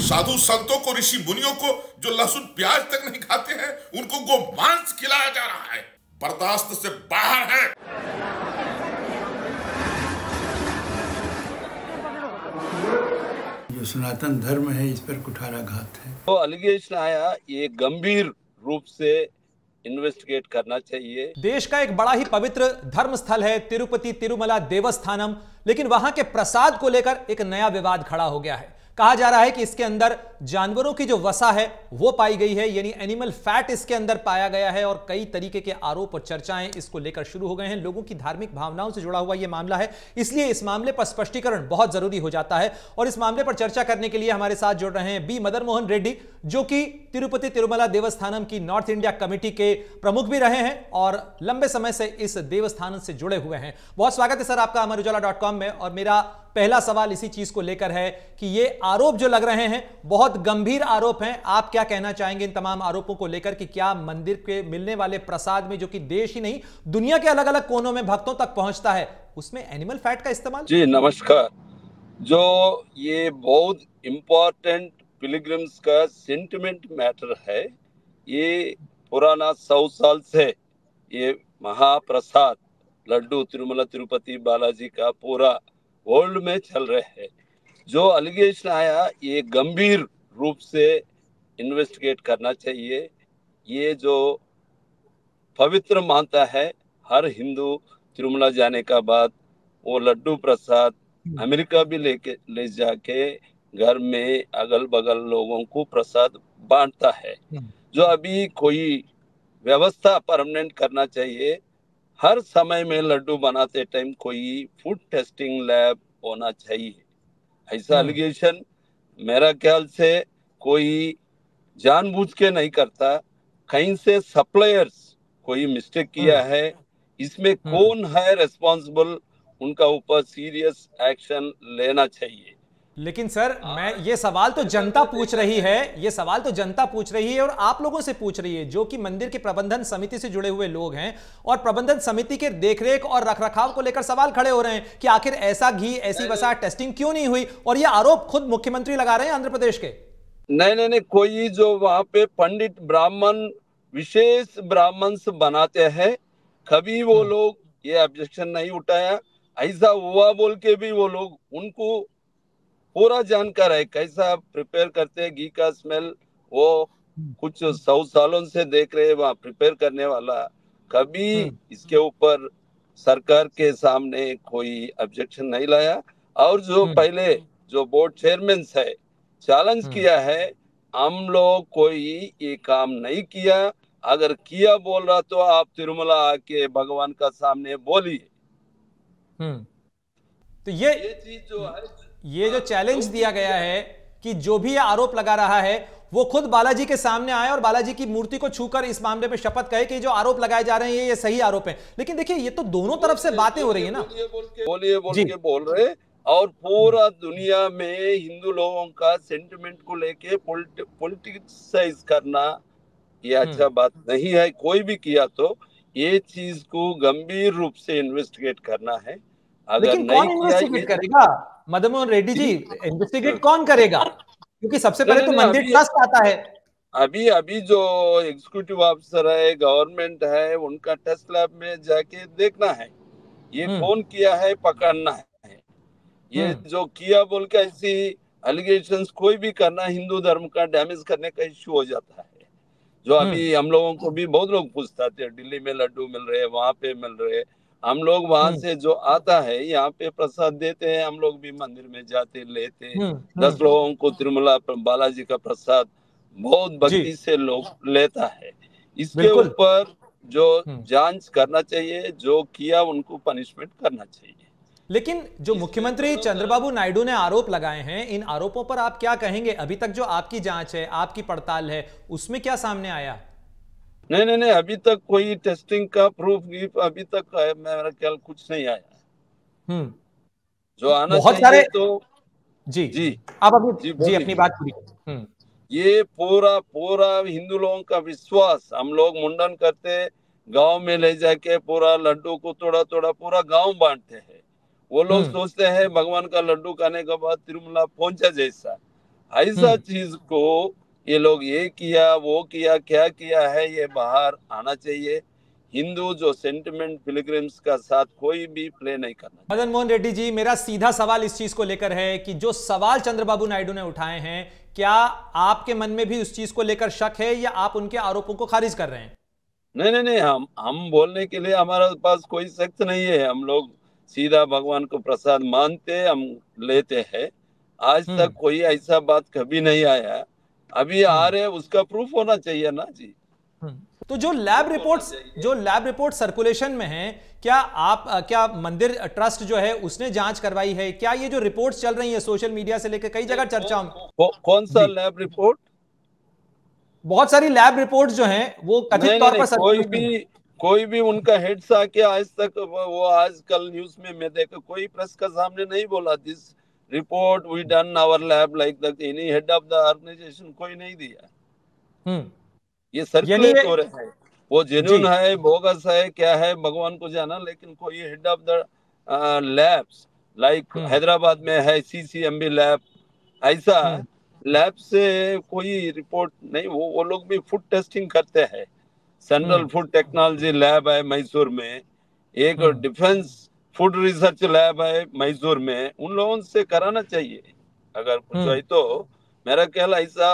साधु संतों को, ऋषि मुनियों को जो लहसुन प्याज तक नहीं खाते हैं, उनको गो मांस खिलाया जा रहा है। बर्दाश्त से बाहर है। जो सनातन धर्म है इस पर कुठाराघात है। तो एलिगेशन आया, ये गंभीर रूप से इन्वेस्टिगेट करना चाहिए। देश का एक बड़ा ही पवित्र धर्म स्थल है तिरुपति तिरुमला देवस्थानम, लेकिन वहां के प्रसाद को लेकर एक नया विवाद खड़ा हो गया है। कहा जा रहा है कि इसके अंदर जानवरों की जो वसा है वो पाई गई है, यानी एनिमल फैट इसके अंदर पाया गया है, और कई तरीके के आरोप और चर्चाएं इसको लेकर शुरू हो गए हैं। लोगों की धार्मिक भावनाओं से जुड़ा हुआ यह मामला है, इसलिए इस मामले पर स्पष्टीकरण बहुत जरूरी हो जाता है। और इस मामले पर चर्चा करने के लिए हमारे साथ जुड़ रहे हैं बी मदन मोहन रेड्डी, जो कि तिरुपति तिरुमला देवस्थानम की नॉर्थ इंडिया कमेटी के प्रमुख भी रहे हैं और लंबे समय से इस देवस्थानम से जुड़े हुए हैं। बहुत स्वागत है सर आपका अमरउजाला.com में। और मेरा पहला सवाल इसी चीज को लेकर है कि ये आरोप जो लग रहे हैं बहुत गंभीर आरोप हैं। आप क्या कहना चाहेंगे इन तमाम आरोपों को लेकर कि क्या मंदिर के मिलने वाले प्रसाद में, जो कि देश ही नहीं दुनिया के अलग अलग कोनों में भक्तों तक पहुंचता है, उसमें एनिमल फैट का इस्तेमाल? जी नमस्कार। जो ये बहुत इंपॉर्टेंट पिलग्रिम्स का सेंटिमेंट मैटर है, ये पुराना 100 साल से ये महाप्रसाद लड्डू तिरुमला तिरुपति बालाजी का पूरा वर्ल्ड में चल रहे हैं। जो एलिगेशन आया, ये गंभीर रूप से इन्वेस्टिगेट करना चाहिए। ये जो पवित्र मानता है हर हिंदू तिरुमला जाने का बाद वो लड्डू प्रसाद अमेरिका भी ले जाके घर में अगल बगल लोगों को प्रसाद बांटता है। जो अभी कोई व्यवस्था परमानेंट करना चाहिए। हर समय में लड्डू बनाते टाइम कोई फूड टेस्टिंग लैब होना चाहिए। ऐसा एलिगेशन मेरा ख्याल से कोई जानबूझ के नहीं करता। कहीं से सप्लायर्स कोई मिस्टेक किया है, इसमें कौन है रिस्पॉन्सिबल, उनका ऊपर सीरियस एक्शन लेना चाहिए। लेकिन सर ये सवाल तो जनता पूछ रही है, ये सवाल तो जनता पूछ रही है और आप लोगों से पूछ रही है, जो कि मंदिर के प्रबंधन समिति से जुड़े हुए लोग हैं, और प्रबंधन समिति के देखरेख और रखरखाव को लेकर सवाल खड़े हो रहे हैं कि आखिर ऐसा घी, ऐसी वसा टेस्टिंग क्यों नहीं हुई। और ये आरोप खुद मुख्यमंत्री लगा रहे हैं आंध्र प्रदेश के। नहीं, कोई जो वहां पे पंडित ब्राह्मण विशेष ब्राह्मण बनाते हैं, कभी वो लोग ये ऑब्जेक्शन नहीं उठाया। ऐसा हुआ बोल के भी वो लोग, उनको पूरा जानकार है कैसा प्रिपेयर करते हैं घी का स्मेल। वो कुछ 100 सालों से देख रहे हैं वहाँ प्रिपेयर करने वाला। कभी इसके ऊपर सरकार के सामने कोई ऑब्जेक्शन नहीं लाया। और जो पहले जो बोर्ड चेयरमैन है चैलेंज किया है, हम लोग कोई ये काम नहीं किया। अगर किया बोल रहा तो आप तिरुमला आके भगवान का सामने बोलिए। तो ये चीज जो है, ये जो चैलेंज दिया गया है कि जो भी आरोप लगा रहा है वो खुद बालाजी के सामने आए और बालाजी की मूर्ति को छूकर इस मामले में शपथ कहे कि जो आरोप लगाए जा रहे हैं ये सही आरोप है। लेकिन देखिए ये तो दोनों तरफ से बातें हो रही है ना। बोल रहे। और पूरा दुनिया में हिंदू लोगों का सेंटिमेंट को लेके पॉलिटिसाइज करना ये अच्छा बात नहीं है। कोई भी किया तो ये चीज को गंभीर रूप से इन्वेस्टिगेट करना है। लेकिन कौन इन्वेस्टिगेट करेगा मदन मोहन रेड्डी जी? इन्वेस्टिगेट कौन करेगा? क्योंकि सबसे पहले तो मंदिर ट्रस्ट आता है। अभी जो एग्जीक्यूटिव ऑफिसर है, गवर्नमेंट है, उनका टेस्ट लैब में जाके देखना है ये कौन किया है, पकड़ना है। ये जो किया बोल के ऐसी एलिगेशंस कोई भी करना हिंदू धर्म का डैमेज करने का इश्यू हो जाता है। जो अभी हम लोगों को भी बहुत लोग पूछते थे, दिल्ली में लड्डू मिल रहे, वहां पे मिल रहे। हम लोग वहां से जो आता है यहाँ पे प्रसाद देते हैं। हम लोग भी मंदिर में जाते लेते 10 लोगों को तिरुमला बालाजी का प्रसाद बहुत भक्ति से लोग लेता है। इसके ऊपर जो जांच करना चाहिए, जो किया उनको पनिशमेंट करना चाहिए। लेकिन जो मुख्यमंत्री चंद्रबाबू नायडू ने आरोप लगाए हैं, इन आरोपों पर आप क्या कहेंगे? अभी तक जो आपकी जांच है, आपकी पड़ताल है, उसमें क्या सामने आया? नहीं, अभी तक कोई टेस्टिंग का प्रूफ अभी तक मेरा ख्याल कुछ नहीं आया। जो आना बहुत चाहिए सारे तो जी आप अपनी बात पूरी। ये पूरा हिंदू लोगों का विश्वास, हम लोग मुंडन करते गांव में ले जाके पूरा लड्डू को थोड़ा थोड़ा पूरा गांव बांटते हैं। वो लोग सोचते हैं भगवान का लड्डू खाने के बाद तिरुमला पहुंचा जैसा। ऐसा चीज को ये लोग ये किया वो किया क्या किया है ये बाहर आना चाहिए। हिंदू जो सेंटिमेंट पिलग्रिम्स का साथ कोई भी प्ले नहीं करना। मदन मोहन रेड्डी जी, मेरा सीधा सवाल इस चीज को लेकर है कि जो सवाल चंद्रबाबू नायडू ने उठाए हैं, क्या आपके मन में भी उस चीज को लेकर शक है या आप उनके आरोपों को खारिज कर रहे हैं? नहीं नहीं नहीं, हम बोलने के लिए हमारे पास कोई सख्त नहीं है। हम लोग सीधा भगवान को प्रसाद मानते हम लेते हैं। आज तक कोई ऐसा बात कभी नहीं आया। अभी आ रहे उसका प्रूफ होना चाहिए ना जी। तो जो लैब रिपोर्ट सर्कुलेशन में है, क्या मंदिर ट्रस्ट जो है उसने जांच करवाई है? क्या ये जो रिपोर्ट्स चल रही है सोशल मीडिया से लेकर कई जगह चर्चा में, कौन सा लैब रिपोर्ट? बहुत सारी लैब रिपोर्ट्स जो हैं वो कथित तौर पर कोई भी उनका हेड्स आके आज तक वो आजकल न्यूज में मैं देखा कोई प्रेस का सामने नहीं बोला this report we done our lab like that. Any head of the organisation कोई नहीं दिया। ये सर्कुलेट हो रहा है, वो जेन्युइन है बोगस है क्या है भगवान को जाना, लेकिन कोई head of the labs like Hyderabad में है CCMB लैब, ऐसा लैब से कोई रिपोर्ट नहीं। वो लोग भी फूड टेस्टिंग करते हैं। सेंट्रल फूड टेक्नोलॉजी लैब है मैसूर में, एक डिफेंस फूड रिसर्च लैब है मैसूर में। उन लोगों से कराना चाहिए अगर कुछ है तो। मेरा ख्याल ऐसा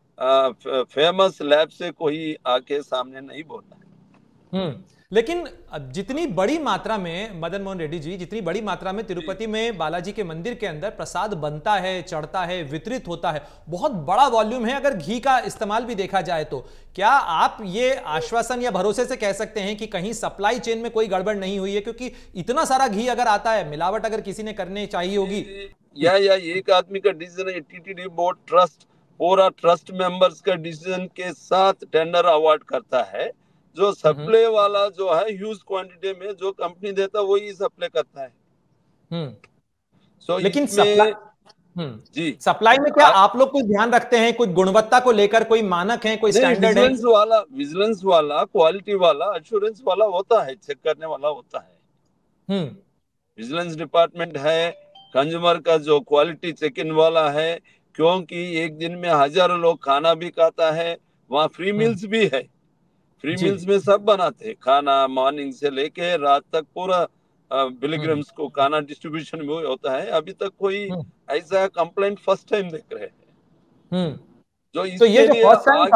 फेमस लैब से कोई आके सामने नहीं बोलना। लेकिन जितनी बड़ी मात्रा में, मदन मोहन रेड्डी जी, जितनी बड़ी मात्रा में तिरुपति में बालाजी के मंदिर के अंदर प्रसाद बनता है, चढ़ता है, वितरित होता है, बहुत बड़ा वॉल्यूम है। अगर घी का इस्तेमाल भी देखा जाए तो क्या आप ये आश्वासन या भरोसे से कह सकते हैं कि कहीं सप्लाई चेन में कोई गड़बड़ नहीं हुई है? क्योंकि इतना सारा घी अगर आता है, मिलावट अगर किसी ने करने चाहिए होगी। या एक आदमी का डिसीजन है, TTD बोर्ड ट्रस्ट पूरा ट्रस्ट मेंबर्स का डिसीजन के साथ टेंडर अवार्ड करता है। जो सप्लाई वाला जो है ह्यूज क्वांटिटी में जो कंपनी देता है वही सप्लाई करता है। लेकिन सप्लाई में क्या आप लोग कुछ ध्यान रखते हैं? कुछ गुणवत्ता को लेकर कोई मानक है, कोई स्टैंडर्ड है? विजिलेंस वाला क्वालिटी वाला एश्योरेंस वाला होता है, चेक करने वाला होता है। विजिलेंस डिपार्टमेंट है, कंज्यूमर का जो क्वालिटी चेक इन वाला है, क्योंकि एक दिन में हजारों लोग खाना भी खाता है। वहाँ फ्री मील्स भी है। फ्री मील्स में सब बनाते हैं खाना, मॉर्निंग से लेके रात तक पूरा पिलग्रिम्स को खाना डिस्ट्रीब्यूशन में होता है। अभी तक कोई ऐसा कंप्लेंट फर्स्ट टाइम देख रहे हैं। जो इसके लिए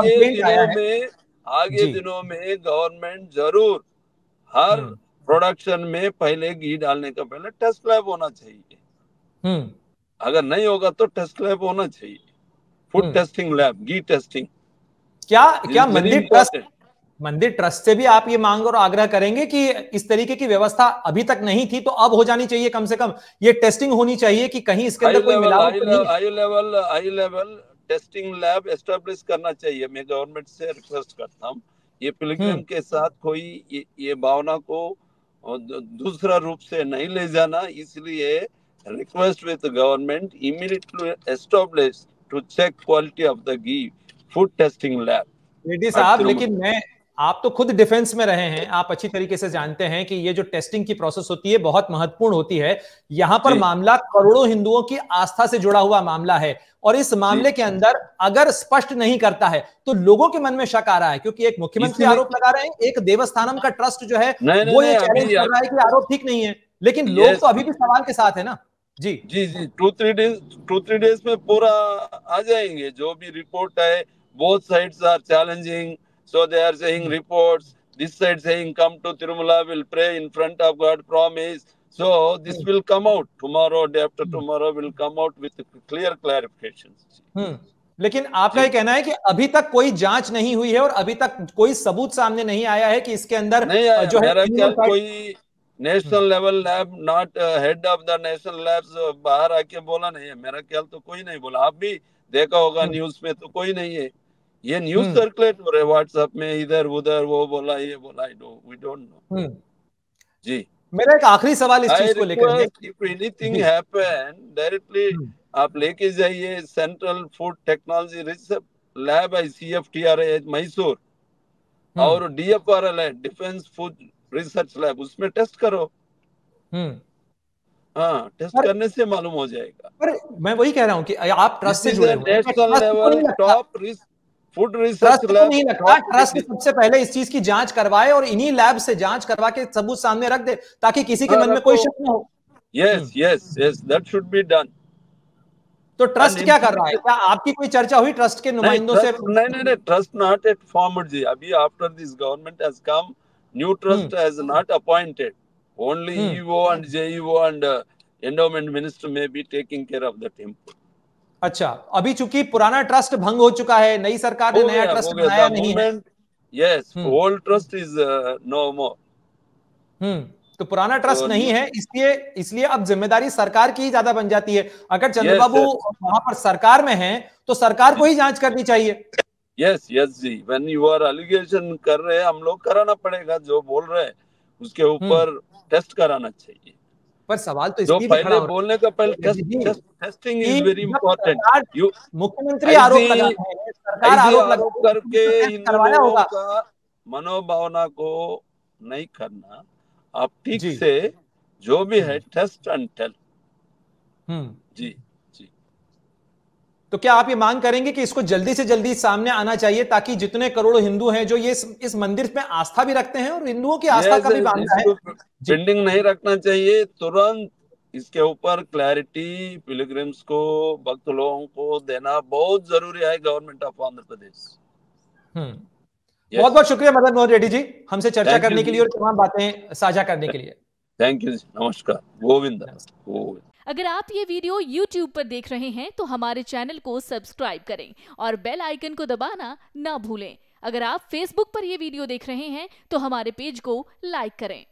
आगे दिनों में गवर्नमेंट जरूर हर प्रोडक्शन में पहले घी डालने का पहले टेस्ट लैब होना चाहिए। अगर नहीं होगा तो टेस्ट लैब होना चाहिए, फूड टेस्टिंग लैब, घी टेस्टिंग। क्या मंदिर ट्रस्ट से भी आप ये मांग और आग्रह करेंगे कि इस तरीके की व्यवस्था अभी तक नहीं थी तो अब हो जानी चाहिए? कम से कम ये टेस्टिंग होनी चाहिए कि कहीं इसके अंदर कोई मिलावट नहीं। High level testing lab establish करना चाहिए। मैं गवर्नमेंट से रिक्वेस्ट करता हूँ ये पिलग्रिम के साथ कोई ये भावना को दूसरा रूप से नहीं ले जाना। इसलिए request with government immediately establish to check quality of the ghee food testing lab. Reddy साहब, लेकिन आप तो खुद डिफेंस में रहे हैं, आप अच्छी तरीके से जानते हैं कि ये जो टेस्टिंग की प्रोसेस होती है बहुत महत्वपूर्ण होती है। यहां पर मामला करोड़ों हिंदुओं की आस्था से जुड़ा हुआ मामला है और इस मामले के अंदर अगर स्पष्ट नहीं करता है तो लोगों के मन में शक आ रहा है, क्योंकि एक मुख्यमंत्री आरोप लगा रहे हैं, एक देवस्थानम का ट्रस्ट जो है वो ये चैलेंज कर रहा है कि आरोप ठीक नहीं है, लेकिन लोग तो अभी भी सवाल के साथ है ना। जी 2-3 डेज में पूरा आ जाएंगे। जो भी रिपोर्ट है, both sides are challenging, so they are saying reports, this side saying come to Tirumala, will pray in front of God, promise. So this will come out tomorrow, day after tomorrow will come out with clear clarifications. लेकिन आपका ये कहना है कि अभी तक कोई जांच नहीं हुई है और अभी तक कोई सबूत सामने नहीं आया है कि इसके अंदर जो है कोई national level lab, not head of the national labs बाहर आके बोला नहीं है। मेरा ख्याल तो कोई नहीं बोला। आप भी देखा होगा न्यूज में तो कोई नहीं है। ये न्यूज सर्कुलेट हो रहे व्हाट्सएप में, इधर उधर, वो बोला ये बोला, वी डोंट नो। जी मेरा एक आखिरी सवाल इस चीज को लेकर, इफ एनीथिंग हैपन डायरेक्टली आप लेके जाइए central food technology research lab है, CFTRI मैसूर, और DFRL है डिफेंस फूड रिसर्च लैब, उसमें टेस्ट करो। हाँ, टेस्ट करने से मालूम हो जाएगा। पर मैं वही कह रहा हूँ कि आप ट्रस्ट से जुड़े हुए हैं, national level top food research trust lab. को नहीं लगता ट्रस्ट सबसे पहले इस चीज की जांच करवाए और इन्हीं लैब से जांच करवा के सबूत सामने रख दे ताकि किसी के मन में कोई शक न हो। Yes yes yes, that should be done. तो ट्रस्ट क्या कर रहा है? क्या आपकी कोई चर्चा हुई ट्रस्ट के नुमाइंदों से? नहीं, trust not yet formed ji. अभी after this government has come, new trust has not appointed, only EO and JEO and endowment minister may be taking care of the temple. अच्छा, अभी चूंकि पुराना ट्रस्ट भंग हो चुका है, नई सरकार ने नया ट्रस्ट बनाया नहीं है। Yes, old trust is no more. तो पुराना ट्रस्ट नहीं है, इसलिए अब जिम्मेदारी सरकार की ही ज्यादा बन जाती है। अगर चंद्रबाबू वहां पर सरकार में हैं, तो सरकार को ही जांच करनी चाहिए। Yes ji, when you are allegation कर रहे हैं, हम लोग कराना पड़ेगा। जो बोल रहे हैं उसके ऊपर टेस्ट कराना चाहिए। पर सवाल तो जो इसलिए भी खड़ा हो बोलने का पहले टेस्टिंग इज वेरी इंपॉर्टेंट। मुख्यमंत्री आरोप लगा रहे हैं, सरकार आरोप करके इन लोगों का मनोभावना को नहीं करना। आप ठीक से जो भी है टेस्ट एंड टेल। जी। तो क्या आप ये मांग करेंगे कि इसको जल्दी से जल्दी सामने आना चाहिए ताकि जितने करोड़ों हिंदू हैं जो ये इस मंदिर में आस्था भी रखते हैं और हिंदुओं की आस्था का भी मामला है, पेंडिंग नहीं रखना चाहिए। तुरंत इसके ऊपर क्लैरिटी पिलग्रिम्स को, भक्त लोगों को देना बहुत जरूरी है गवर्नमेंट ऑफ आंध्र प्रदेश। बहुत बहुत शुक्रिया मदन मोहन रेड्डी जी, हमसे चर्चा करने के लिए और तमाम बातें साझा करने के लिए। थैंक यू, नमस्कार। गोविंद। अगर आप ये वीडियो YouTube पर देख रहे हैं तो हमारे चैनल को सब्सक्राइब करें और बेल आइकन को दबाना ना भूलें। अगर आप Facebook पर ये वीडियो देख रहे हैं तो हमारे पेज को लाइक करें।